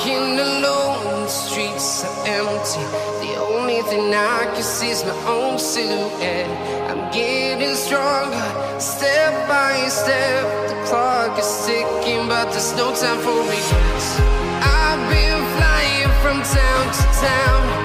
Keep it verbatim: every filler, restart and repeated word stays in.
walking alone, the streets are empty. The only thing I can see is my own silhouette. I'm getting stronger, step by step. The clock is ticking, but there's no time for regrets. I've been flying from town to town,